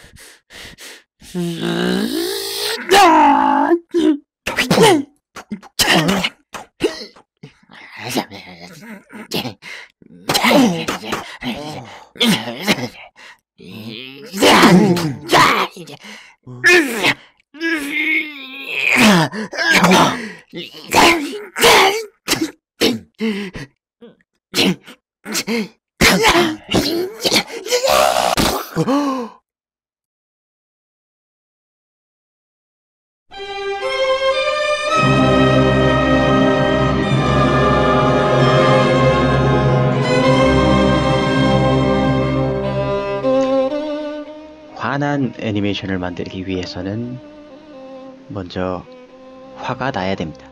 환한 애니메이션을 만들기 위해서는 먼저 화가 나야 됩니다.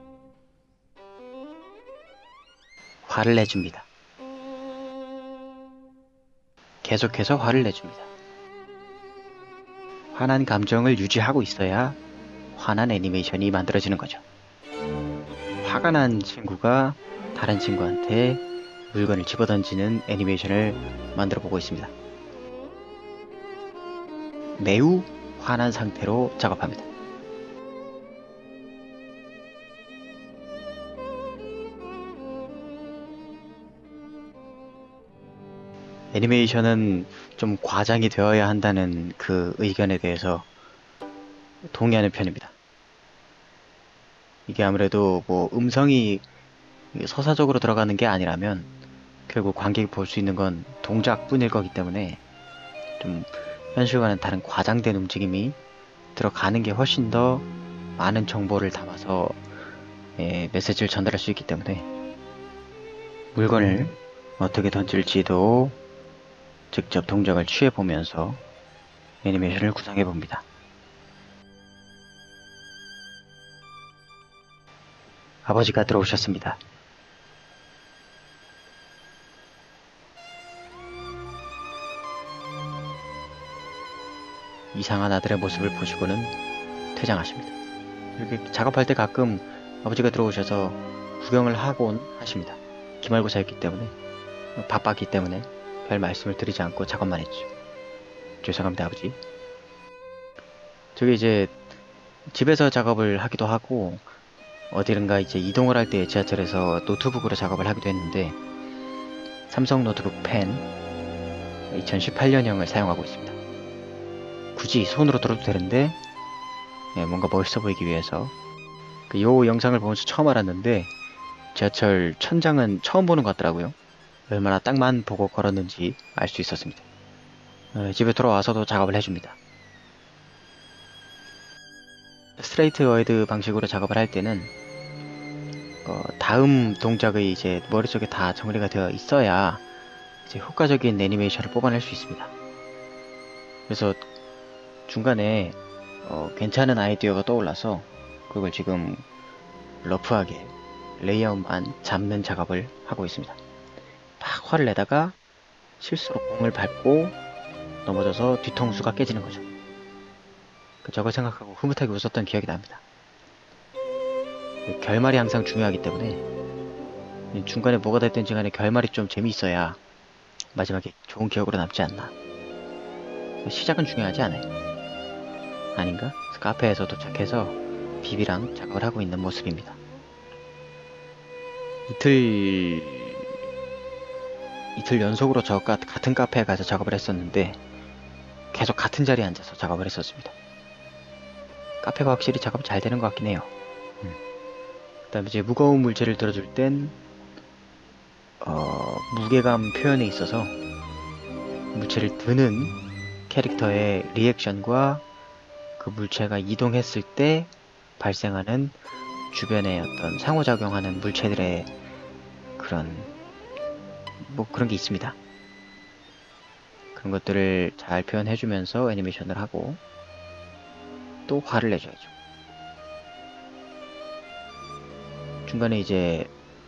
화를 내줍니다. 계속해서 화를 내줍니다. 환한 감정을 유지하고 있어야 환한 애니메이션이 만들어지는 거죠. 화가 난 친구가 다른 친구한테 물건을 집어던지는 애니메이션을 만들어 보고 있습니다. 매우 화난 상태로 작업합니다. 애니메이션은 좀 과장이 되어야 한다는 그 의견에 대해서 동의하는 편입니다. 이게 아무래도 뭐 음성이 서사적으로 들어가는 게 아니라면 결국 관객이 볼 수 있는 건 동작뿐일 거기 때문에 좀 현실과는 다른 과장된 움직임이 들어가는 게 훨씬 더 많은 정보를 담아서 메시지를 전달할 수 있기 때문에 물건을 어떻게 던질지도 직접 동작을 취해보면서 애니메이션을 구성해봅니다. 아버지가 들어오셨습니다. 이상한 아들의 모습을 보시고는 퇴장하십니다. 이렇게 작업할 때 가끔 아버지가 들어오셔서 구경을 하곤 하십니다. 기말고사였기 때문에, 바빴기 때문에 별 말씀을 드리지 않고 작업만 했죠. 죄송합니다, 아버지. 저기 이제 집에서 작업을 하기도 하고 어디든가 이제 이동을 할 때 지하철에서 노트북으로 작업을 하기도 했는데 삼성 노트북 펜 2018년형을 사용하고 있습니다. 굳이 손으로 들어도 되는데 뭔가 멋있어 보이기 위해서 요 영상을 보면서 처음 알았는데 지하철 천장은 처음 보는 것 같더라고요. 얼마나 땅만 보고 걸었는지 알 수 있었습니다. 집에 돌아와서도 작업을 해줍니다. 스트레이트 워드 방식으로 작업을 할 때는 다음 동작의 이제 머릿속에 다 정리가 되어 있어야 이제 효과적인 애니메이션을 뽑아낼 수 있습니다. 그래서 중간에 괜찮은 아이디어가 떠올라서 그걸 지금 러프하게 레이아웃만 잡는 작업을 하고 있습니다. 막 화를 내다가 실수로 공을 밟고 넘어져서 뒤통수가 깨지는 거죠. 저걸 생각하고 흐뭇하게 웃었던 기억이 납니다. 결말이 항상 중요하기 때문에 중간에 뭐가 됐든지 간에 결말이 좀 재미있어야 마지막에 좋은 기억으로 남지 않나. 시작은 중요하지 않아요. 아닌가? 그래서 카페에서 도착해서 비비랑 작업을 하고 있는 모습입니다. 이틀 연속으로 저 같은 카페에 가서 작업을 했었는데 계속 같은 자리에 앉아서 작업을 했었습니다. 카페가 확실히 작업이 잘 되는 것 같긴 해요. 그 다음에 이제 무거운 물체를 들어줄 땐 무게감 표현에 있어서 물체를 드는 캐릭터의 리액션과 그 물체가 이동했을 때 발생하는 주변에 어떤 상호작용하는 물체들의 그런 그런 게 있습니다. 그런 것들을 잘 표현해주면서 애니메이션을 하고 또 화를 내줘야죠. 중간에 이제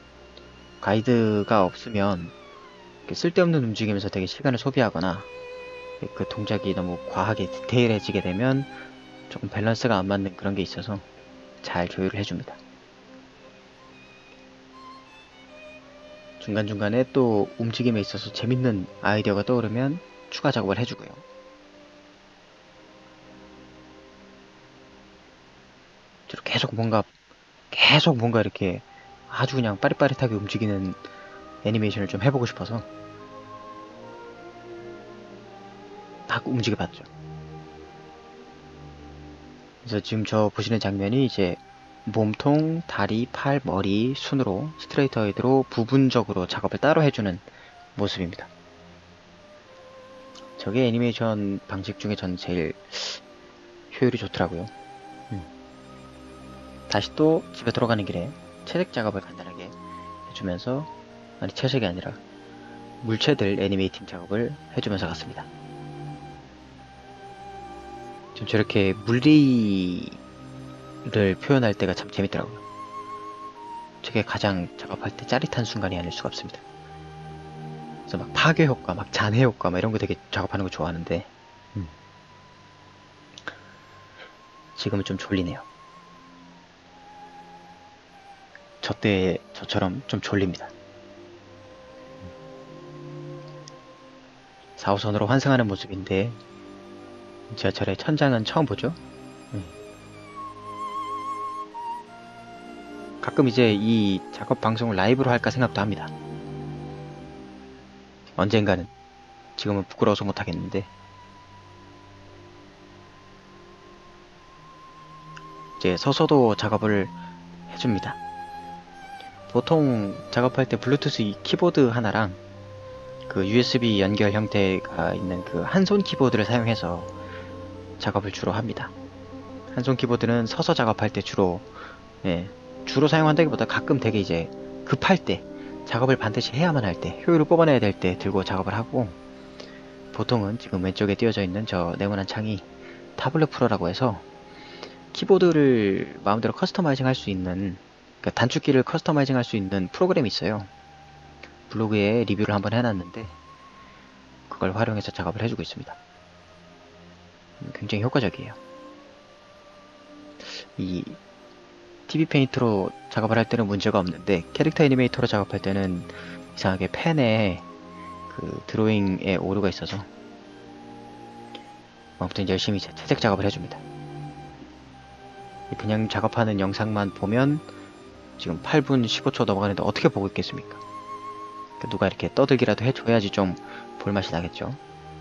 가이드가 없으면 쓸데없는 움직임에서 되게 시간을 소비하거나 그 동작이 너무 과하게 디테일해지게 되면 조금 밸런스가 안 맞는 그런 게 있어서 잘 조율을 해줍니다. 중간중간에 또 움직임에 있어서 재밌는 아이디어가 떠오르면 추가 작업을 해주고요. 계속 뭔가 이렇게 아주 그냥 빠릿빠릿하게 움직이는 애니메이션을 좀 해보고 싶어서 막 움직여봤죠. 그래서 지금 저 보시는 장면이 이제 몸통, 다리, 팔, 머리 순으로 스트레이트어웨이드로 부분적으로 작업을 따로 해주는 모습입니다. 저게 애니메이션 방식 중에 전 제일 효율이 좋더라고요. 다시 또 집에 돌아가는 길에 채색 작업을 간단하게 해주면서, 아니 채색이 아니라 물체들 애니메이팅 작업을 해주면서 갔습니다. 좀 저렇게 물리를 표현할 때가 참 재밌더라고요. 저게 가장 작업할 때 짜릿한 순간이 아닐 수가 없습니다. 그래서 막 파괴 효과, 막 잔해 효과, 막 이런 거 되게 작업하는 거 좋아하는데 지금은 좀 졸리네요. 저 때 저처럼 좀 졸립니다. 4호선으로 환승하는 모습인데 지하철의 천장은 처음 보죠. 가끔 이제 이 작업 방송을 라이브로 할까 생각도 합니다. 언젠가는. 지금은 부끄러워서 못하겠는데 이제 서서도 작업을 해줍니다. 보통 작업할 때 블루투스 키보드 하나랑 그 USB 연결 형태가 있는 그 한손 키보드를 사용해서 작업을 주로 합니다. 한손 키보드는 서서 작업할 때 주로 사용한다기보다 가끔 되게 이제 급할 때, 작업을 반드시 해야만 할 때, 효율을 뽑아내야 될 때 들고 작업을 하고, 보통은 지금 왼쪽에 띄어져 있는 저 네모난 창이 타블렛 프로라고 해서 키보드를 마음대로 커스터마이징 할 수 있는, 그러니까 단축키를 커스터마이징 할 수 있는 프로그램이 있어요. 블로그에 리뷰를 한번 해놨는데 그걸 활용해서 작업을 해주고 있습니다. 굉장히 효과적이에요. 이 TV 페인트로 작업을 할 때는 문제가 없는데 캐릭터 애니메이터로 작업할 때는 이상하게 펜에 그 드로잉에 오류가 있어서 아무튼 열심히 채색 작업을 해줍니다. 그냥 작업하는 영상만 보면 지금 8분 15초 넘어가는데 어떻게 보고 있겠습니까? 누가 이렇게 떠들기라도 해줘야지 좀 볼맛이 나겠죠.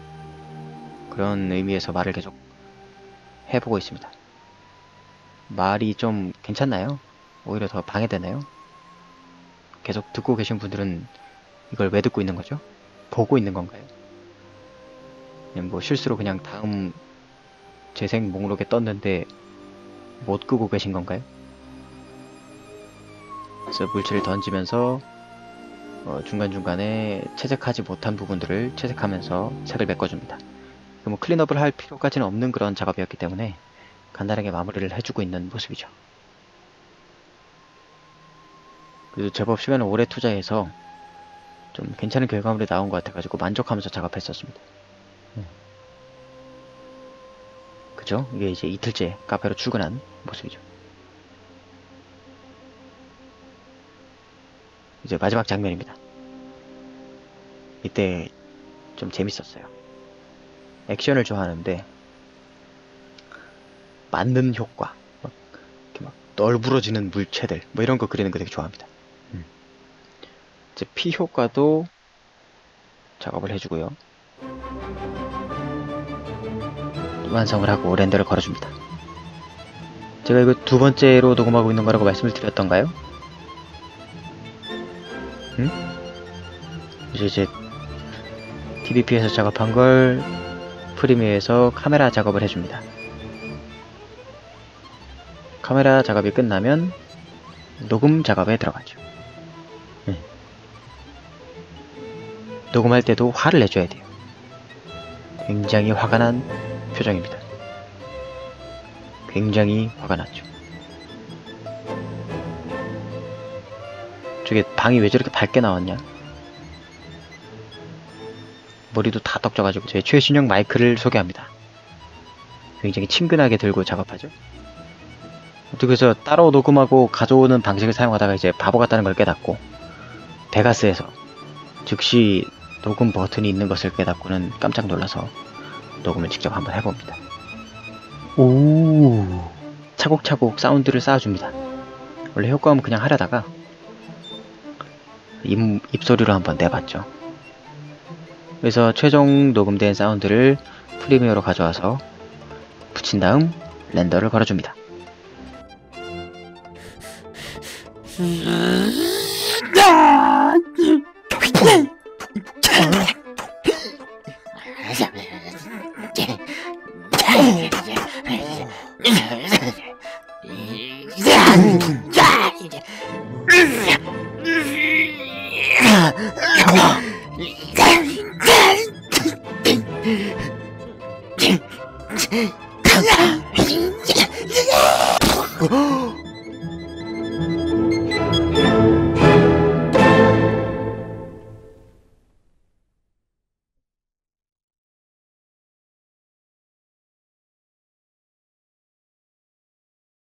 그런 의미에서 말을 계속 해보고 있습니다. 말이 좀 괜찮나요? 오히려 더 방해되나요? 계속 듣고 계신 분들은 이걸 왜 듣고 있는 거죠? 보고 있는 건가요? 그냥 뭐 실수로 그냥 다음 재생 목록에 떴는데 못 끄고 계신 건가요? 그래서 물질을 던지면서 중간중간에 채색하지 못한 부분들을 채색하면서 색을 메꿔줍니다. 뭐 클린업을 할 필요까지는 없는 그런 작업이었기 때문에 간단하게 마무리를 해주고 있는 모습이죠. 그래도 제법 시간을 오래 투자해서 좀 괜찮은 결과물이 나온 것 같아가지고 만족하면서 작업했었습니다. 그죠? 이게 이제 이틀째 카페로 출근한 모습이죠. 이제 마지막 장면입니다. 이때 좀 재밌었어요. 액션을 좋아하는데 맞는 효과, 이렇게 막 널브러지는 물체들, 뭐 이런 거 그리는 거 되게 좋아합니다. 이제 피 효과도 작업을 해주고요. 완성을 하고 렌더를 걸어줍니다. 제가 이거 두 번째로 녹음하고 있는 거라고 말씀을 드렸던가요? 이제 TVP에서 작업한 걸 프리미어에서 카메라 작업을 해줍니다. 카메라 작업이 끝나면 녹음 작업에 들어가죠. 녹음할 때도 화를 내줘야 돼요. 굉장히 화가 난 표정입니다. 굉장히 화가 났죠. 저게 방이 왜 저렇게 밝게 나왔냐? 머리도 다 떡져가지고 제 최신형 마이크를 소개합니다. 굉장히 친근하게 들고 작업하죠. 그래서 따로 녹음하고 가져오는 방식을 사용하다가 이제 바보 같다는 걸 깨닫고 베가스에서 즉시 녹음 버튼이 있는 것을 깨닫고는 깜짝 놀라서 녹음을 직접 한번 해봅니다. 오, 차곡차곡 사운드를 쌓아줍니다. 원래 효과음은 그냥 하려다가 입소리로 한번 내봤죠. 그래서 최종 녹음된 사운드를 프리미어로 가져와서 붙인 다음 렌더를 걸어줍니다.